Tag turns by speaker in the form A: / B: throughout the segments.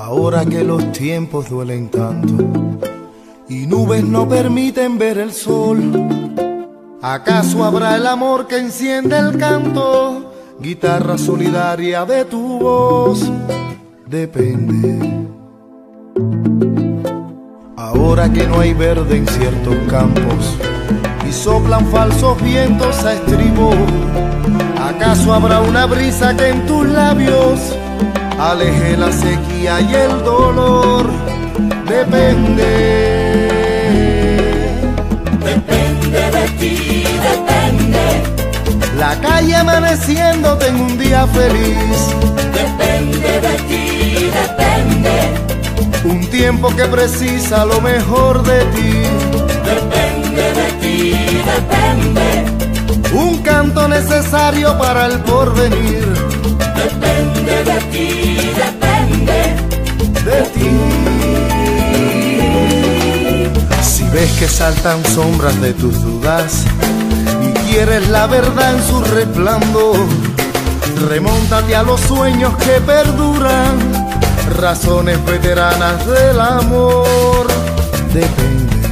A: Ahora que los tiempos duelen tanto y nubes no permiten ver el sol, ¿acaso habrá el amor que enciende el canto? Guitarra solidaria de tu voz, depende. Ahora que no hay verde en ciertos campos y soplan falsos vientos a estribor, ¿acaso habrá una brisa que en tus labios aleje la sequía y el dolor? Depende.
B: Depende de ti, depende.
A: La calle amaneciéndote en un día feliz.
B: Depende de ti, depende.
A: Un tiempo que precisa lo mejor de ti.
B: Depende de ti, depende.
A: Un canto necesario para el porvenir.
B: Depende de ti, depende.
A: De ti. Si ves que saltan sombras de tus dudas y quieres la verdad en su resplandor, remóntate a los sueños que perduran, razones veteranas del amor. Depende.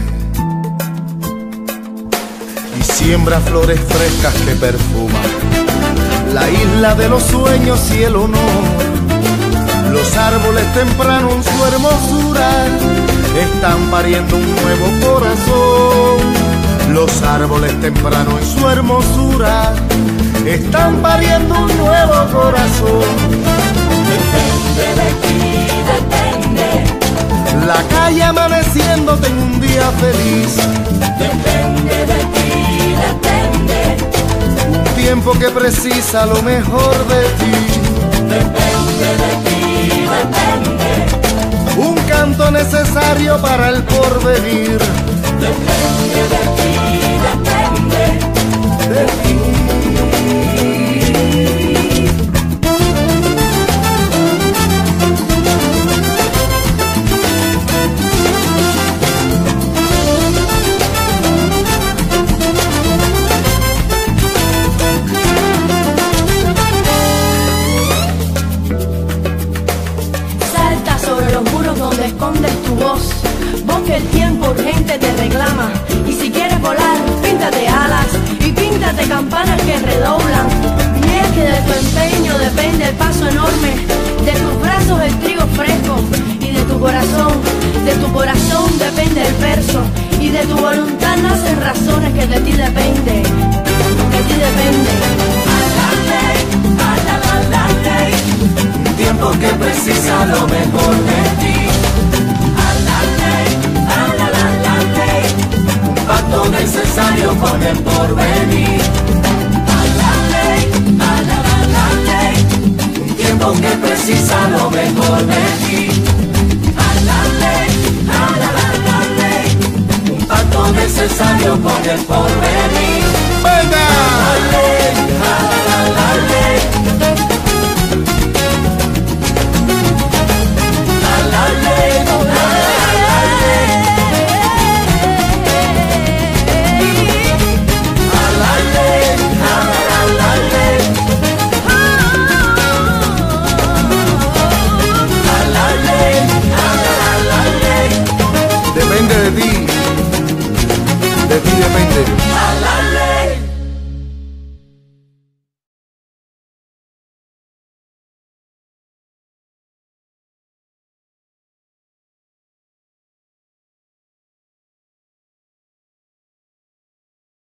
A: Y siembra flores frescas que perfuman la isla de los sueños y el honor. Los árboles temprano en su hermosura están pariendo un nuevo corazón. Los árboles temprano en su hermosura están pariendo un nuevo corazón.
B: Depende de ti, depende.
A: La calle amaneciéndote en un día feliz.
B: Depende de ti, depende.
A: Un tiempo que precisa lo mejor de ti.
B: Depende de ti, depende.
A: Un canto necesario para el porvenir.
B: Depende de ti, depende.
A: De ti.
C: Salta sobre los muros donde escondes tu voz, vos que el tiempo urgente te reclama. Y si quieres volar, píntate alas y píntate campanas que redoblan. Y es que de tu empeño depende el paso enorme, de tus brazos el trigo fresco y de tu corazón depende el verso. Y de tu voluntad nacen razones que de ti dependen, de ti dependen.
B: Un tiempo que precisa lo mejor de ti. Un pacto necesario con el porvenir. Un tiempo que precisa lo mejor de ti. Un pacto necesario con el porvenir.
A: ¡Venga!
B: La ley.